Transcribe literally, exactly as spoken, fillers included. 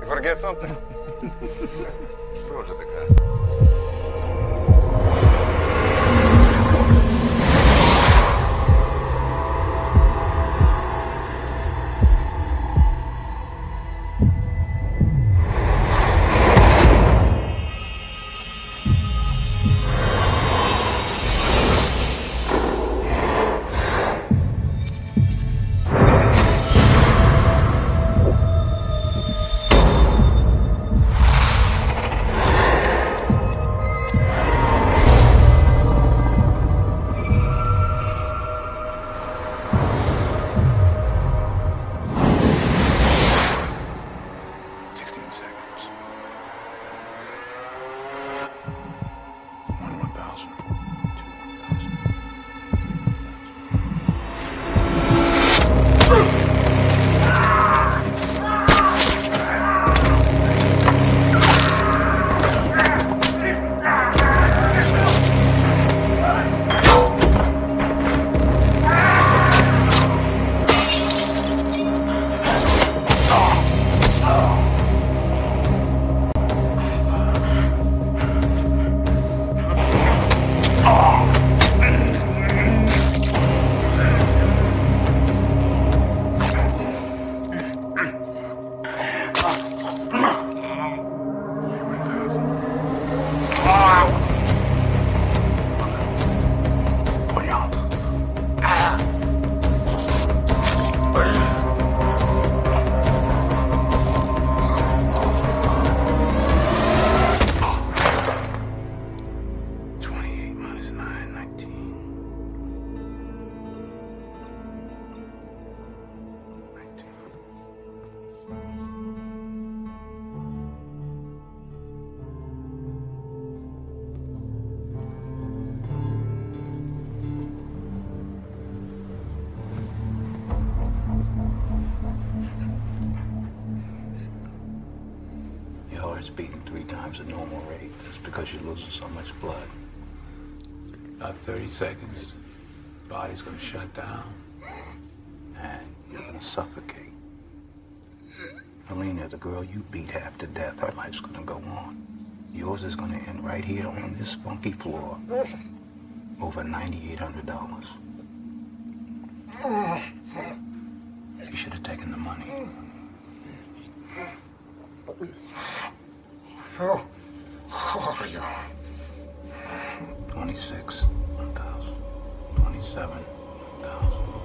You forget something? Throw it to the guy. It's beating three times the normal rate. It's because you're losing so much blood. About thirty seconds, body's gonna shut down, and you're gonna suffocate. Helena, the girl you beat half to death, her life's gonna go on. Yours is gonna end right here on this funky floor. Over ninety-eight hundred dollars. You should have taken the money. How are you? Twenty-six, one thousand. Twenty-seven, one thousand.